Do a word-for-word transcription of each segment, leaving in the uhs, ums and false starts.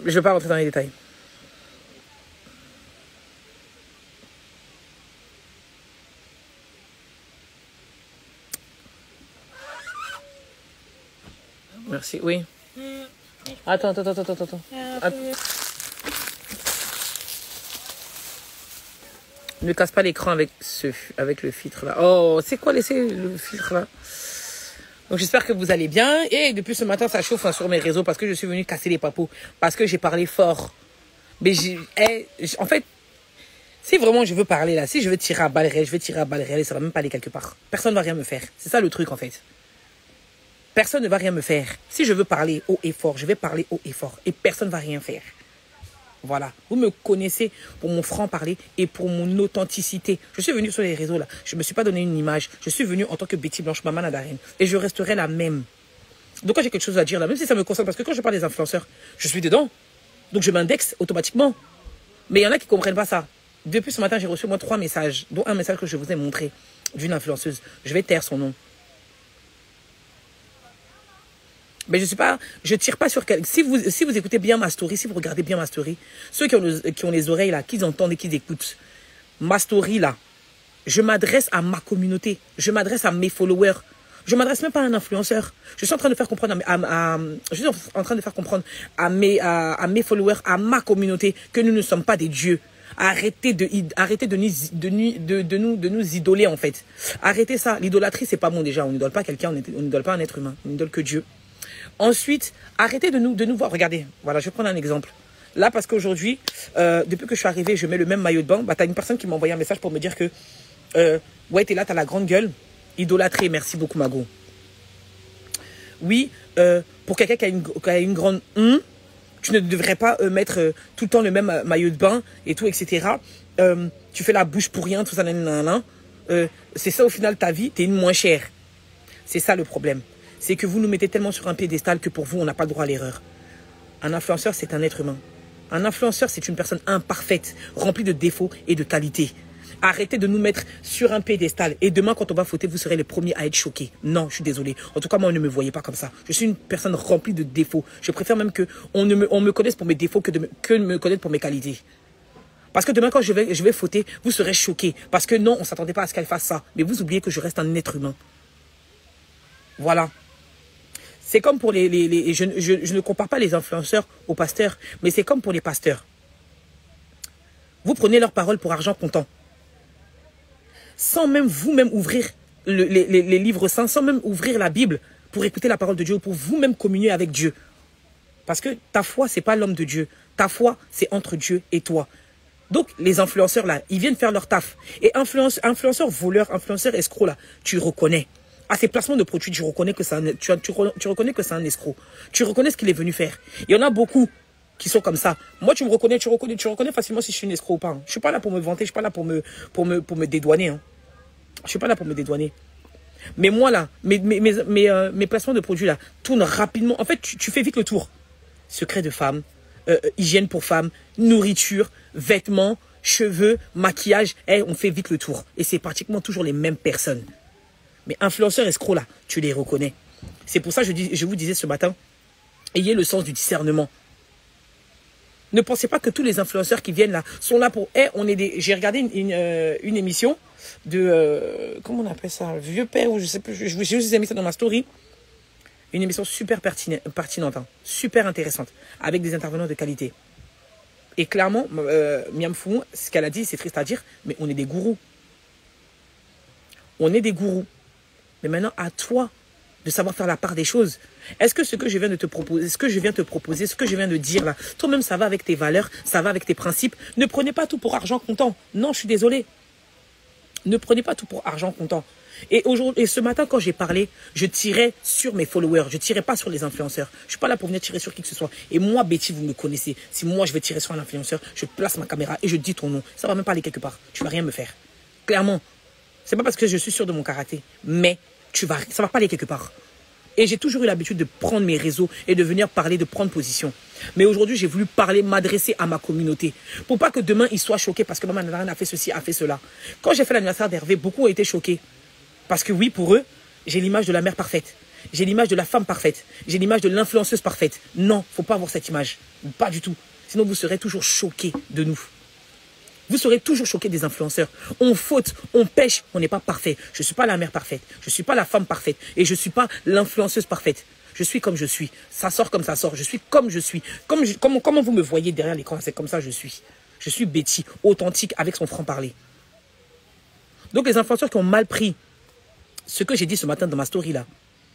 Je ne vais pas rentrer dans les détails. Merci, oui. Attends, attends, attends, attends, attends. Attends. Ne casse pas l'écran avec, ce, avec le filtre là. Oh, c'est quoi laisser le filtre là? Donc j'espère que vous allez bien. Et depuis ce matin, ça chauffe hein, sur mes réseaux parce que je suis venue casser les papous. Parce que j'ai parlé fort. Mais j'ai, eh, en fait, si vraiment je veux parler là, si je veux tirer à balles réelles, je vais tirer à balles réelles et ça va même pas aller quelque part. Personne ne va rien me faire. C'est ça le truc en fait. Personne ne va rien me faire. Si je veux parler haut et fort, je vais parler haut et fort. Et personne ne va rien faire. Voilà. Vous me connaissez pour mon franc-parler et pour mon authenticité. Je suis venue sur les réseaux là. Je ne me suis pas donné une image. Je suis venue en tant que Betty Blanche, maman Nadarène. Et je resterai la même. Donc quand j'ai quelque chose à dire là, même si ça me concerne, parce que quand je parle des influenceurs, je suis dedans. Donc je m'indexe automatiquement. Mais il y en a qui ne comprennent pas ça. Depuis ce matin, j'ai reçu au moins trois messages, dont un message que je vous ai montré d'une influenceuse. Je vais taire son nom. Mais je suis pas, je tire pas sur quel. Si vous, si vous écoutez bien ma story, si vous regardez bien ma story, ceux qui ont, le, qui ont les oreilles là, qui entendent et qui écoutent, ma story là, je m'adresse à ma communauté, je m'adresse à mes followers, je m'adresse même pas à un influenceur. Je suis en train de faire comprendre à, à, à je suis en train de faire comprendre à mes, à, à mes followers, à ma communauté, que nous ne sommes pas des dieux. Arrêtez de, arrêtez de, de, de, de, nous, de nous idoler en fait. Arrêtez ça. L'idolâtrie c'est pas bon déjà. On n'idole pas quelqu'un, on n'idole pas un être humain. On n'idole que Dieu. Ensuite, arrêtez de nous, de nous voir. Regardez, voilà, je vais prendre un exemple. Là, parce qu'aujourd'hui, euh, depuis que je suis arrivée, je mets le même maillot de bain. Bah, t'as une personne qui m'a envoyé un message pour me dire que, euh, ouais, t'es là, t'as la grande gueule. Idolâtré, merci beaucoup, Mago. Oui, euh, pour quelqu'un qui a une, qui a une grande hum, tu ne devrais pas euh, mettre euh, tout le temps le même euh, maillot de bain et tout, et cetera. Euh, tu fais la bouche pour rien, tout ça, nanana. Euh, c'est ça, au final, ta vie, t'es une moins chère. C'est ça le problème. C'est que vous nous mettez tellement sur un piédestal que pour vous, on n'a pas le droit à l'erreur. Un influenceur, c'est un être humain. Un influenceur, c'est une personne imparfaite, remplie de défauts et de qualités. Arrêtez de nous mettre sur un piédestal. Et demain, quand on va fauter, vous serez les premiers à être choqués. Non, je suis désolé. En tout cas, moi, ne me voyez pas comme ça. Je suis une personne remplie de défauts. Je préfère même qu'on me, on me connaisse pour mes défauts que de me, que me connaître pour mes qualités. Parce que demain, quand je vais, je vais fauter, vous serez choqués. Parce que non, on ne s'attendait pas à ce qu'elle fasse ça. Mais vous oubliez que je reste un être humain. Voilà. C'est comme pour les... les, les je, je, je ne compare pas les influenceurs aux pasteurs, mais c'est comme pour les pasteurs. Vous prenez leurs paroles pour argent comptant. Sans même vous-même ouvrir le, les, les, les livres saints, sans même ouvrir la Bible pour écouter la parole de Dieu, pour vous-même communier avec Dieu. Parce que ta foi, ce n'est pas l'homme de Dieu. Ta foi, c'est entre Dieu et toi. Donc, les influenceurs, là, ils viennent faire leur taf. Et influence, influenceurs voleurs, influenceurs escrocs, là, tu reconnais. À ces placements de produits, tu reconnais que c'est un, tu, tu, tu reconnais que c'est un escroc. Tu reconnais ce qu'il est venu faire. Il y en a beaucoup qui sont comme ça. Moi, tu me reconnais, tu reconnais, tu reconnais facilement si je suis un escroc ou pas. Hein. Je suis pas là pour me vanter, je suis pas là pour me, pour me, pour me dédouaner. Hein. Je suis pas là pour me dédouaner. Mais moi, là, mes, mes, mes, mes, euh, mes placements de produits, là, tournent rapidement. En fait, tu, tu fais vite le tour. Secret de femme, euh, hygiène pour femme, nourriture, vêtements, cheveux, maquillage. Hey, on fait vite le tour. Et c'est pratiquement toujours les mêmes personnes. Mais influenceurs escrocs là, tu les reconnais. C'est pour ça que je, dis, je vous disais ce matin, ayez le sens du discernement. Ne pensez pas que tous les influenceurs qui viennent là sont là pour... Hey, on est des... J'ai regardé une, une, euh, une émission de... Euh, comment on appelle ça? Vieux père ou je sais plus. Je vous ai juste mis ça dans ma story. Une émission super pertinente, hein, super intéressante, avec des intervenants de qualité. Et clairement, euh, Miam Fou, ce qu'elle a dit, c'est triste à dire, mais on est des gourous. On est des gourous. Mais maintenant, à toi de savoir faire la part des choses. Est-ce que ce que je viens de te proposer, ce que je viens de te proposer, ce que je viens de dire là, toi-même, ça va avec tes valeurs, ça va avec tes principes. Ne prenez pas tout pour argent comptant. Non, je suis désolé. Ne prenez pas tout pour argent comptant. Et, aujourd'hui, et ce matin, quand j'ai parlé, je tirais sur mes followers. Je ne tirais pas sur les influenceurs. Je ne suis pas là pour venir tirer sur qui que ce soit. Et moi, Betty, vous me connaissez. Si moi, je vais tirer sur un influenceur, je place ma caméra et je dis ton nom. Ça ne va même pas aller quelque part. Tu ne vas rien me faire. Clairement. Ce n'est pas parce que je suis sûr de mon caractère. Mais tu vas, ça ne va pas aller quelque part. Et j'ai toujours eu l'habitude de prendre mes réseaux et de venir parler, de prendre position. Mais aujourd'hui, j'ai voulu parler, m'adresser à ma communauté. Pour pas que demain, ils soient choqués parce que maman Nadarène a fait ceci, a fait cela. Quand j'ai fait l'anniversaire d'Hervé, beaucoup ont été choqués. Parce que oui, pour eux, j'ai l'image de la mère parfaite. J'ai l'image de la femme parfaite. J'ai l'image de l'influenceuse parfaite. Non, faut pas avoir cette image. Pas du tout. Sinon, vous serez toujours choqués de nous. Vous serez toujours choqués des influenceurs. On faute, on pêche, on n'est pas parfait. Je ne suis pas la mère parfaite. Je ne suis pas la femme parfaite. Et je ne suis pas l'influenceuse parfaite. Je suis comme je suis. Ça sort comme ça sort. Je suis comme je suis. Comme je, comment, comment vous me voyez derrière l'écran, c'est comme ça que je suis. Je suis Betty, authentique, avec son franc-parler. Donc les influenceurs qui ont mal pris ce que j'ai dit ce matin dans ma story là,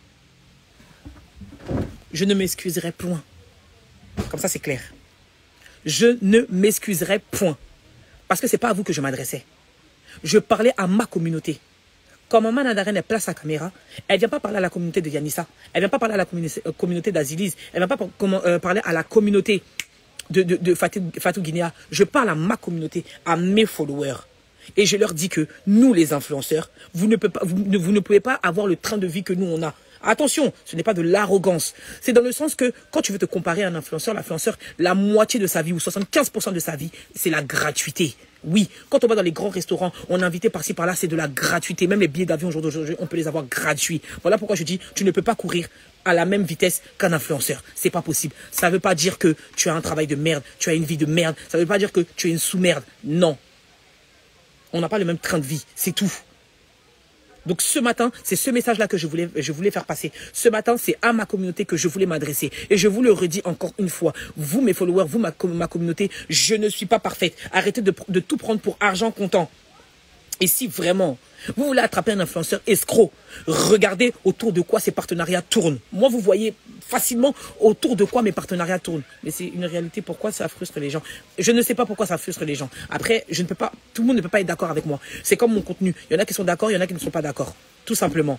je ne m'excuserai point. Comme ça c'est clair. Je ne m'excuserai point. Parce que ce n'est pas à vous que je m'adressais. Je parlais à ma communauté. Quand Maman Nadarène place sa caméra, elle ne vient pas parler à la communauté de Yanissa. Elle ne vient pas parler à la communauté, euh, communauté d'Azilise. Elle ne vient pas par, comment, euh, parler à la communauté de, de, de Fatou, Fatou Guinea. Je parle à ma communauté, à mes followers. Et je leur dis que nous, les influenceurs, vous ne, pouvez pas, vous, ne, vous ne pouvez pas avoir le train de vie que nous, on a. Attention, ce n'est pas de l'arrogance. C'est dans le sens que quand tu veux te comparer à un influenceur, l'influenceur, la moitié de sa vie ou soixante-quinze pour cent de sa vie, c'est la gratuité. Oui, quand on va dans les grands restaurants, on est invité par-ci par-là, c'est de la gratuité. Même les billets d'avion aujourd'hui, on peut les avoir gratuits. Voilà pourquoi je dis, tu ne peux pas courir à la même vitesse qu'un influenceur. C'est pas possible. Ça ne veut pas dire que tu as un travail de merde, tu as une vie de merde. Ça ne veut pas dire que tu es une sous-merde. Non. On n'a pas le même train de vie, c'est tout. Donc ce matin, c'est ce message-là que je voulais, je voulais faire passer. Ce matin, c'est à ma communauté que je voulais m'adresser. Et je vous le redis encore une fois. Vous, mes followers, vous, ma, ma communauté, je ne suis pas parfaite. Arrêtez de, de tout prendre pour argent comptant. Et si vraiment, vous voulez attraper un influenceur escroc, regardez autour de quoi ces partenariats tournent. Moi, vous voyez facilement autour de quoi mes partenariats tournent. Mais c'est une réalité. Pourquoi ça frustre les gens? Je ne sais pas pourquoi ça frustre les gens. Après, je ne peux pas, tout le monde ne peut pas être d'accord avec moi. C'est comme mon contenu. Il y en a qui sont d'accord, il y en a qui ne sont pas d'accord. Tout simplement.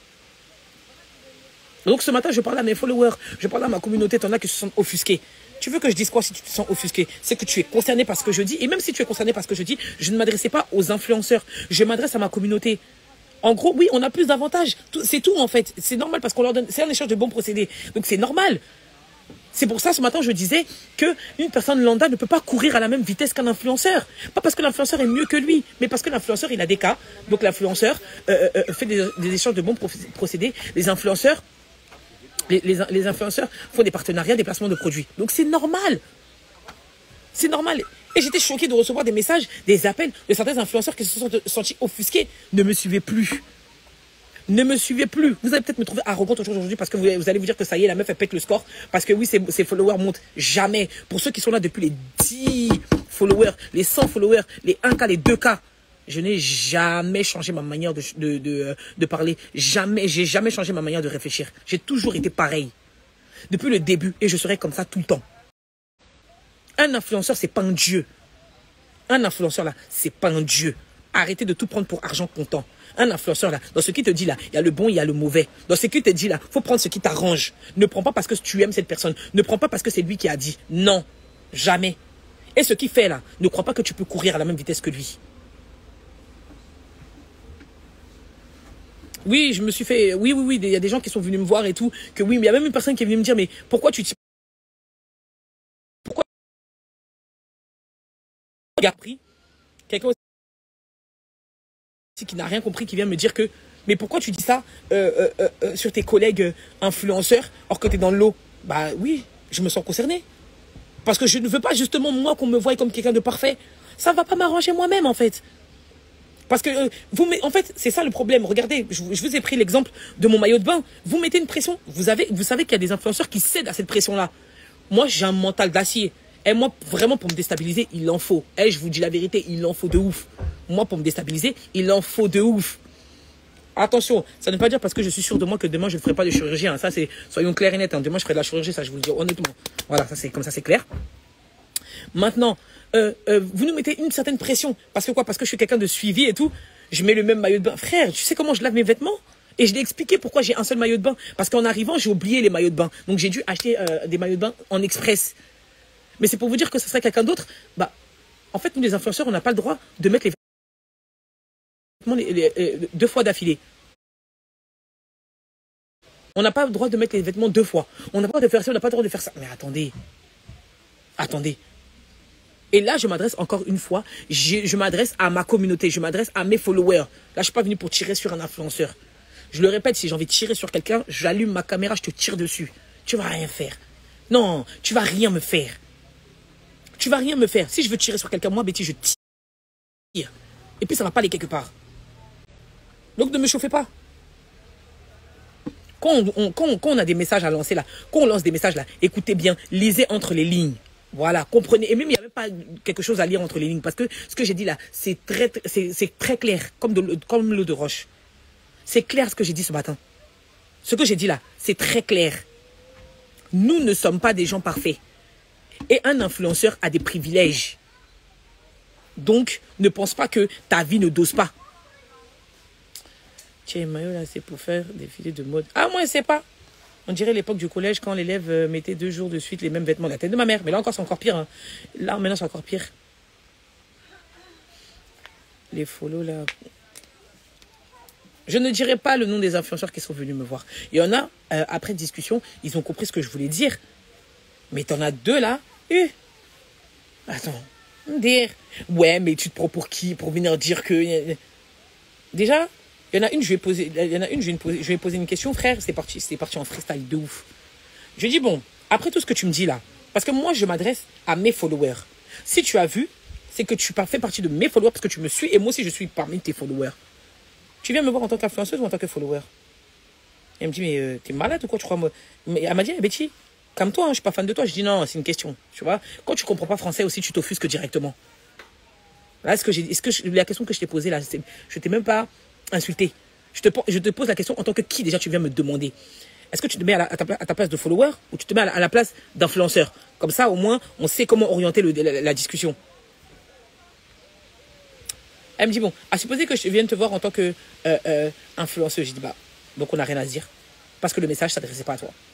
Donc ce matin, je parle à mes followers, je parle à ma communauté, t'en as qui se sentent offusqués. Tu veux que je dise quoi si tu te sens offusqué? C'est que tu es concerné par ce que je dis. Et même si tu es concerné par ce que je dis, je ne m'adressais pas aux influenceurs. Je m'adresse à ma communauté. En gros, oui, on a plus d'avantages. C'est tout en fait. C'est normal parce qu'on leur donne. C'est un échange de bons procédés. Donc c'est normal. C'est pour ça, ce matin, je disais qu'une personne lambda ne peut pas courir à la même vitesse qu'un influenceur. Pas parce que l'influenceur est mieux que lui, mais parce que l'influenceur, il a des cas. Donc l'influenceur euh, euh, fait des, des échanges de bons procédés. Les influenceurs... Les, les, les influenceurs font des partenariats, des placements de produits. Donc c'est normal. C'est normal. Et j'étais choquée de recevoir des messages, des appels de certains influenceurs qui se sont sentis offusqués. Ne me suivez plus. Ne me suivez plus. Vous allez peut-être me trouver arrogante aujourd'hui parce que vous, vous allez vous dire que ça y est, la meuf, elle pète le score. Parce que oui, ses, ses followers montent. Jamais. Pour ceux qui sont là depuis les dix followers, les cent followers, les un K, les deux K, je n'ai jamais changé ma manière de, de, de, de parler. Jamais, j'ai jamais changé ma manière de réfléchir. J'ai toujours été pareil. Depuis le début. Et je serai comme ça tout le temps. Un influenceur, c'est pas un dieu. Un influenceur, là, c'est pas un dieu. Arrêtez de tout prendre pour argent comptant. Un influenceur, là, dans ce qu'il te dit, là, il y a le bon, il y a le mauvais. Dans ce qu'il te dit, là, il faut prendre ce qui t'arrange. Ne prends pas parce que tu aimes cette personne. Ne prends pas parce que c'est lui qui a dit. Non. Jamais. Et ce qu'il fait, là, ne crois pas que tu peux courir à la même vitesse que lui. Oui, je me suis fait... Oui, oui, oui, il y a des gens qui sont venus me voir et tout. Que oui, mais il y a même une personne qui est venue me dire, mais pourquoi tu... Pourquoi... Regarde, pris. Quelqu'un aussi qui n'a rien compris, qui vient me dire que... Mais pourquoi tu dis ça euh, euh, euh, sur tes collègues euh, influenceurs, alors que tu es dans le lot? Bah oui, je me sens concerné. Parce que je ne veux pas justement, moi, qu'on me voie comme quelqu'un de parfait. Ça ne va pas m'arranger moi-même, en fait. Parce que, euh, vous met, en fait, c'est ça le problème. Regardez, je, je vous ai pris l'exemple de mon maillot de bain. Vous mettez une pression. Vous, avez, vous savez qu'il y a des influenceurs qui cèdent à cette pression-là. Moi, j'ai un mental d'acier. Et moi, vraiment, pour me déstabiliser, il en faut. Et je vous dis la vérité, il en faut de ouf. Moi, pour me déstabiliser, il en faut de ouf. Attention, ça ne veut pas dire parce que je suis sûr de moi que demain, je ne ferai pas de chirurgie. Hein. Ça, c'est, soyons clairs et nets. Hein. Demain, je ferai de la chirurgie, ça, je vous le dis honnêtement. Voilà, ça, c'est comme ça, c'est clair. Maintenant, euh, euh, vous nous mettez une certaine pression. Parce que quoi? Parce que je suis quelqu'un de suivi et tout. Je mets le même maillot de bain. Frère, tu sais comment je lave mes vêtements? Et je l'ai expliqué pourquoi j'ai un seul maillot de bain. Parce qu'en arrivant, j'ai oublié les maillots de bain. Donc j'ai dû acheter euh, des maillots de bain en express. Mais c'est pour vous dire que ce serait quelqu'un d'autre. Bah, en fait, nous les influenceurs, on n'a pas le droit de mettre les vêtements les, les, les, deux fois d'affilée. On n'a pas le droit de mettre les vêtements deux fois. On n'a pas le droit de faire ça, on n'a pas le droit de faire ça. Mais attendez. Attendez. Et là, je m'adresse encore une fois, je, je m'adresse à ma communauté, je m'adresse à mes followers. Là, je ne suis pas venu pour tirer sur un influenceur. Je le répète, si j'ai envie de tirer sur quelqu'un, j'allume ma caméra, je te tire dessus. Tu vas rien faire. Non, tu vas rien me faire. Tu vas rien me faire. Si je veux tirer sur quelqu'un, moi, Betty, je tire. Et puis, ça va pas aller quelque part. Donc, ne me chauffez pas. Quand on, on, quand, on, quand on a des messages à lancer là, quand on lance des messages là, écoutez bien, lisez entre les lignes. Voilà, comprenez. Et même, il n'y a même pas quelque chose à lire entre les lignes. Parce que ce que j'ai dit là, c'est très, c'est très clair, comme de, comme l'eau de roche. C'est clair ce que j'ai dit ce matin. Ce que j'ai dit là, c'est très clair. Nous ne sommes pas des gens parfaits. Et un influenceur a des privilèges. Donc, ne pense pas que ta vie ne dose pas. Tiens, maillot là, c'est pour faire des filets de mode. Ah, moi, je ne sais pas. On dirait l'époque du collège quand l'élève euh, mettait deux jours de suite les mêmes vêtements. La tête de ma mère. Mais là encore, c'est encore pire. Hein. Là, maintenant, c'est encore pire. Les follow là. Je ne dirai pas le nom des influenceurs qui sont venus me voir. Il y en a, euh, après discussion, ils ont compris ce que je voulais dire. Mais t'en as deux là. Eh. Attends. Dire. Ouais, mais tu te prends pour qui? Pour venir dire que... Déjà, il y en a une, je vais poser, il y en a une, je vais poser, je vais poser une question, frère. C'est parti, c'est parti en freestyle de ouf. Je dis, bon, après tout ce que tu me dis là, parce que moi, je m'adresse à mes followers. Si tu as vu, c'est que tu fais partie de mes followers parce que tu me suis et moi aussi, je suis parmi tes followers. Tu viens me voir en tant qu'influenceuse ou en tant que follower? Et elle me dit, mais euh, t'es malade ou quoi, tu crois moi? Mais elle m'a dit, Betty, calme-toi, hein, je suis pas fan de toi. Je dis, non, c'est une question. Tu vois, quand tu comprends pas français aussi, tu t'offusques directement. Là, est-ce que j'ai, est-ce que je, la question que je t'ai posée là, je t'ai même pas insulté. Je te, je te pose la question en tant que qui déjà tu viens me demander. Est-ce que tu te mets à, la, à, ta, à ta place de follower ou tu te mets à la, à la place d'influenceur? Comme ça, au moins, on sait comment orienter le, la, la discussion. Elle me dit, bon, à supposer que je vienne te voir en tant que euh, euh, influenceuse. Je dis, bah, donc on n'a rien à se dire. Parce que le message ne s'adressait pas à toi.